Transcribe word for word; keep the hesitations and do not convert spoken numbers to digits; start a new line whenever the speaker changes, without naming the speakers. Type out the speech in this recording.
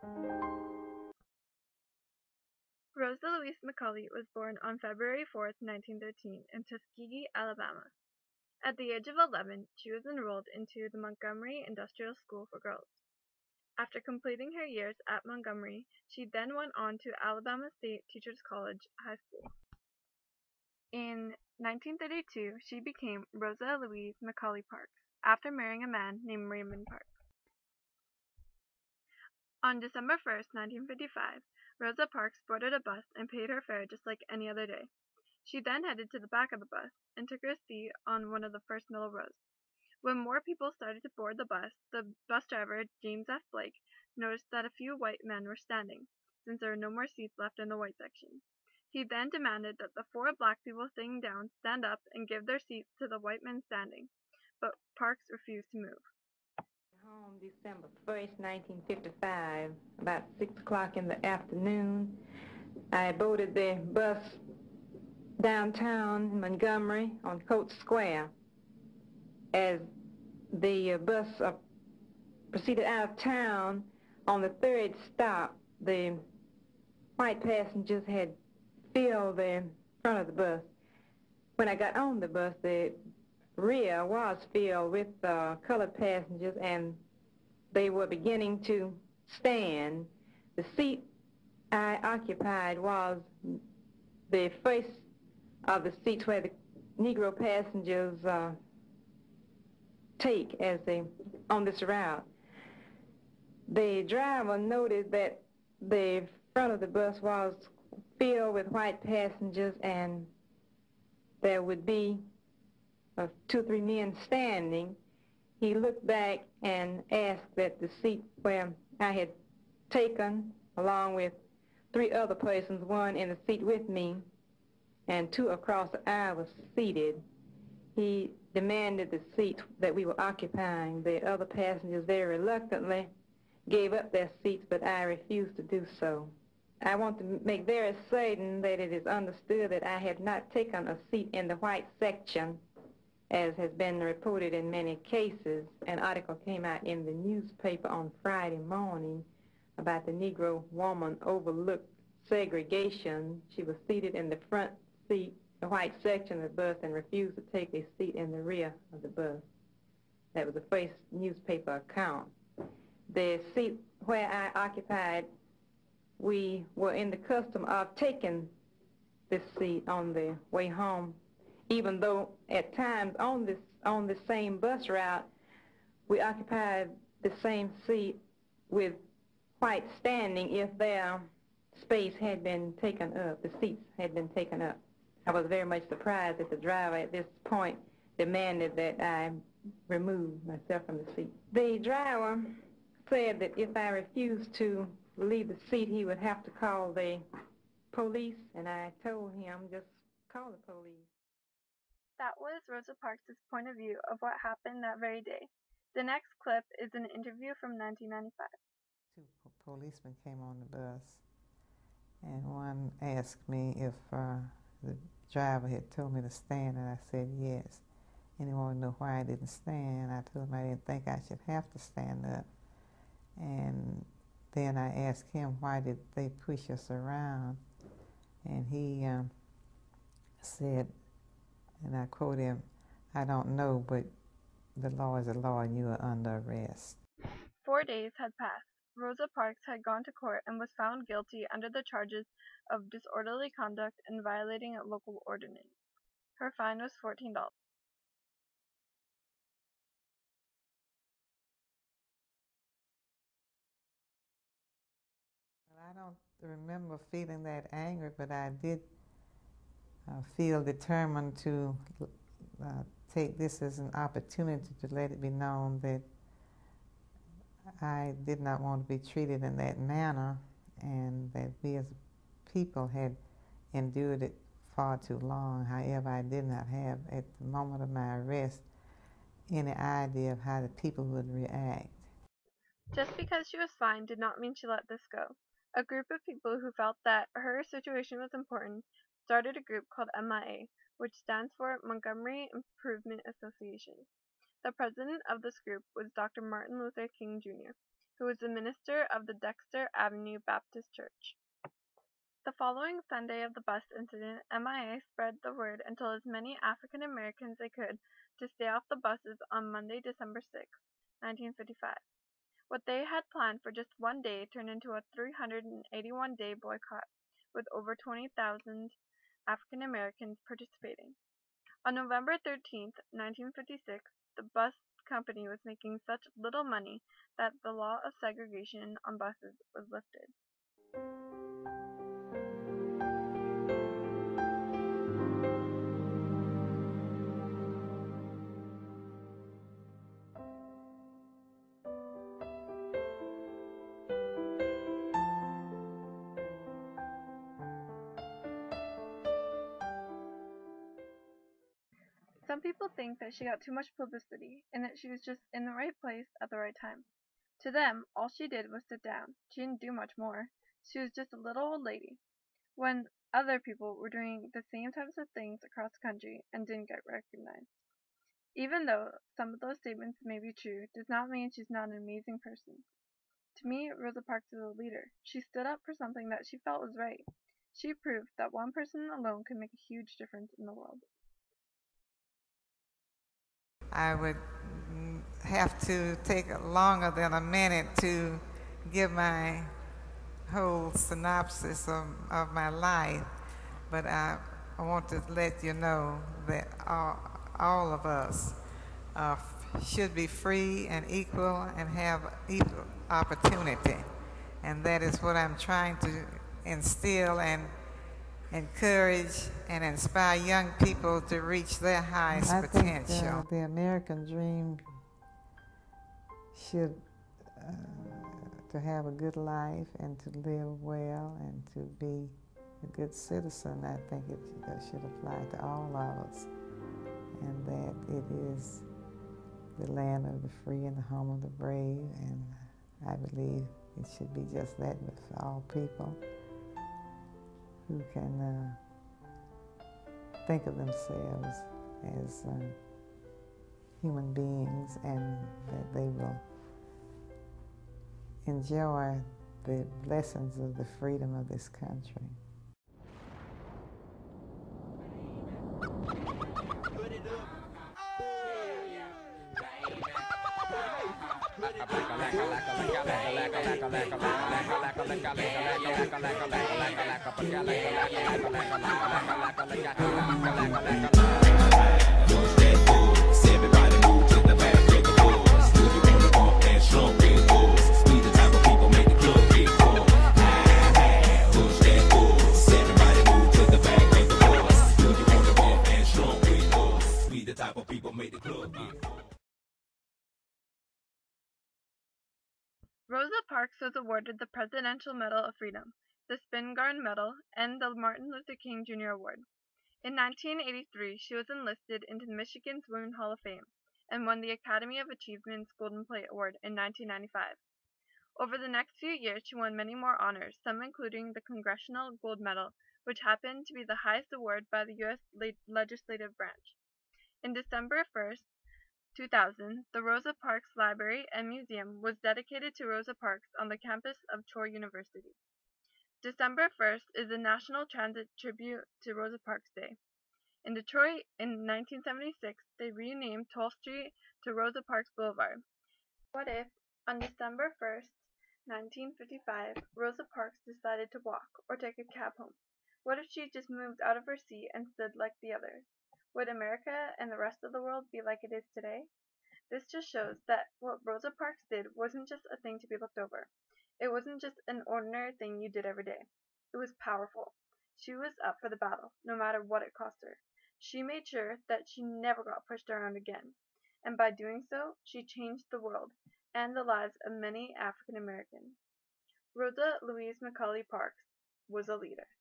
Rosa Louise McCauley was born on February fourth, nineteen thirteen, in Tuskegee, Alabama. At the age of eleven, she was enrolled into the Montgomery Industrial School for Girls. After completing her years at Montgomery, she then went on to Alabama State Teachers College High School. In nineteen thirty-two, she became Rosa Louise McCauley Parks, after marrying a man named Raymond Parks. On December first, nineteen fifty-five, Rosa Parks boarded a bus and paid her fare just like any other day. She then headed to the back of the bus and took her seat on one of the first middle rows. When more people started to board the bus, the bus driver, James F. Blake, noticed that a few white men were standing, since there were no more seats left in the white section. He then demanded that the four black people sitting down stand up and give their seats to the white men standing, but Parks refused to move.
Home December first, nineteen fifty-five, about six o'clock in the afternoon. I boarded the bus downtown in Montgomery on Coates Square. As the uh, bus uh, proceeded out of town, on the third stop, the white passengers had filled the front of the bus. When I got on the bus, the rear was filled with uh, colored passengers, and they were beginning to stand. The seat I occupied was the first of the seats where the Negro passengers uh, take as they on this route. The driver noted that the front of the bus was filled with white passengers, and there would be uh, two or three men standing. He looked back and asked that the seat where I had taken, along with three other persons, one in the seat with me and two across the aisle, was seated. He demanded the seat that we were occupying. The other passengers very reluctantly gave up their seats, but I refused to do so. I want to make very certain that it is understood that I had not taken a seat in the white section, as has been reported in many cases. An article came out in the newspaper on Friday morning about the Negro woman overlooked segregation. She was seated in the front seat, the white section of the bus, and refused to take a seat in the rear of the bus. That was the first newspaper account. The seat where I occupied, we were in the custom of taking this seat on the way home, even though at times on this on the same bus route we occupied the same seat with white standing if their space had been taken up, the seats had been taken up. I was very much surprised that the driver at this point demanded that I remove myself from the seat. The driver said that if I refused to leave the seat, he would have to call the police, and I told him, just call the police.
That was Rosa Parks' point of view of what happened that very day. The next clip is an interview from nineteen ninety-five.
Two policemen came on the bus, and one asked me if uh, the driver had told me to stand, and I said yes. And he wanted to know why I didn't stand. I told him I didn't think I should have to stand up. And then I asked him, why did they push us around? And he um, said, and I quote him, I don't know, but the law is the law and you are under arrest.
Four days had passed. Rosa Parks had gone to court and was found guilty under the charges of disorderly conduct and violating a local ordinance. Her fine was fourteen dollars.
I don't remember feeling that angry, but I did uh, feel determined to uh, take this as an opportunity to let it be known that I did not want to be treated in that manner, and that we as people had endured it far too long. However, I did not have, at the moment of my arrest, any idea of how the people would react.
Just because she was fined did not mean she let this go. A group of people who felt that her situation was important started a group called M I A, which stands for Montgomery Improvement Association. The president of this group was Doctor Martin Luther King Junior who was the minister of the Dexter Avenue Baptist Church. The following Sunday of the bus incident, M I A spread the word and told as many African Americans they could to stay off the buses on Monday, December sixth, nineteen fifty-five. What they had planned for just one day turned into a three hundred eighty-one day boycott, with over twenty thousand African Americans participating. On November thirteenth, nineteen fifty-six, the bus company was making such little money that the law of segregation on buses was lifted. Some people think that she got too much publicity and that she was just in the right place at the right time. To them, all she did was sit down. She didn't do much more. She was just a little old lady. When other people were doing the same types of things across the country and didn't get recognized. Even though some of those statements may be true, does not mean she's not an amazing person. To me, Rosa Parks is a leader. She stood up for something that she felt was right. She proved that one person alone can make a huge difference in the world.
I would have to take longer than a minute to give my whole synopsis of, of my life, but I, I want to let you know that all, all of us uh, should be free and equal and have equal opportunity, and that is what I'm trying to instill and encourage and inspire young people to reach their highest
I
potential.
think uh, the American dream should uh, to have a good life and to live well and to be a good citizen. I think it uh, should apply to all of us, and that it is the land of the free and the home of the brave, and I believe it should be just that with all people who can uh, think of themselves as uh, human beings, and that they will enjoy the blessings of the freedom of this country.
Everybody move to the back, make a pause. Do you wanna bump and slump it pause? We the type of people make the club get full. Push that pause. Everybody move to the back, make a pause. Do you wanna bump and slump it pause? We the type of people make the club get full.
Rosa Parks was awarded the Presidential Medal of Freedom, the Spingarn Medal, and the Martin Luther King Junior Award. In nineteen eighty-three, she was enlisted into Michigan's Women Hall of Fame and won the Academy of Achievement's Golden Plate Award in nineteen ninety-five. Over the next few years, she won many more honors, some including the Congressional Gold Medal, which happened to be the highest award by the U S legislative branch. In December first, two thousand, the Rosa Parks Library and Museum was dedicated to Rosa Parks on the campus of Troy University. December first is the National Transit Tribute to Rosa Parks Day. In Detroit, in nineteen seventy-six, they renamed twelfth Street to Rosa Parks Boulevard. What if, on December first, nineteen fifty-five, Rosa Parks decided to walk or take a cab home? What if she just moved out of her seat and stood like the others? Would America and the rest of the world be like it is today? This just shows that what Rosa Parks did wasn't just a thing to be looked over. It wasn't just an ordinary thing you did every day. It was powerful. She was up for the battle, no matter what it cost her. She made sure that she never got pushed around again. And by doing so, she changed the world and the lives of many African Americans. Rosa Louise Macaulay Parks was a leader.